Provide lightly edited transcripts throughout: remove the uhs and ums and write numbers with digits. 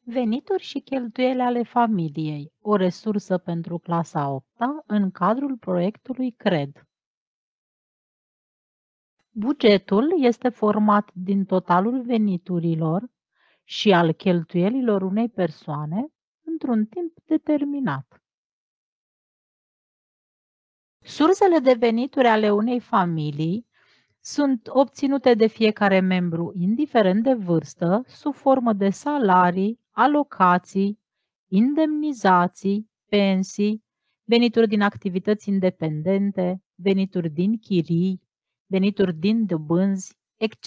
Venituri și cheltuieli ale familiei, o resursă pentru clasa a 8-a în cadrul proiectului CRED. Bugetul este format din totalul veniturilor și al cheltuielilor unei persoane într-un timp determinat. Sursele de venituri ale unei familii sunt obținute de fiecare membru, indiferent de vârstă, sub formă de salarii, alocații, indemnizații, pensii, venituri din activități independente, venituri din chirii, venituri din dobânzi, etc.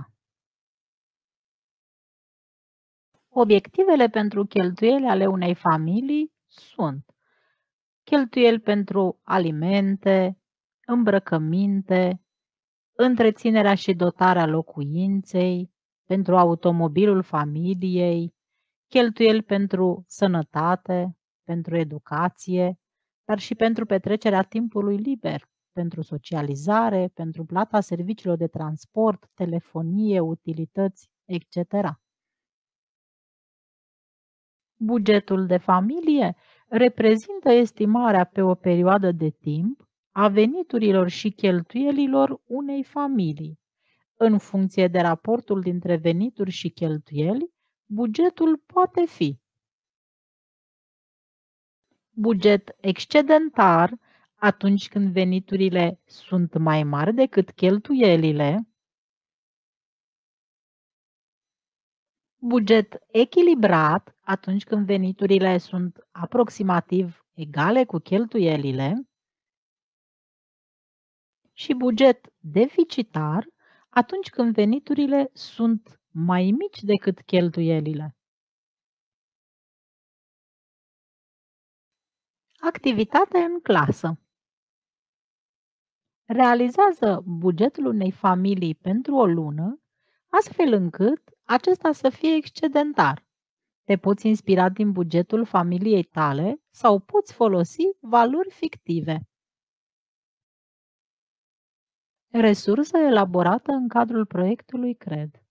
Obiectivele pentru cheltuieli ale unei familii sunt cheltuieli pentru alimente, îmbrăcăminte, întreținerea și dotarea locuinței, pentru automobilul familiei, cheltuieli pentru sănătate, pentru educație, dar și pentru petrecerea timpului liber, pentru socializare, pentru plata serviciilor de transport, telefonie, utilități, etc. Bugetul de familie reprezintă estimarea pe o perioadă de timp a veniturilor și cheltuielilor unei familii. În funcție de raportul dintre venituri și cheltuieli, bugetul poate fi buget excedentar atunci când veniturile sunt mai mari decât cheltuielile, buget echilibrat atunci când veniturile sunt aproximativ egale cu cheltuielile și buget deficitar atunci când veniturile sunt mai mici decât cheltuielile. Activitate în clasă. Realizează bugetul unei familii pentru o lună, astfel încât acesta să fie excedentar. Te poți inspira din bugetul familiei tale sau poți folosi valori fictive. Resursă elaborată în cadrul proiectului CRED.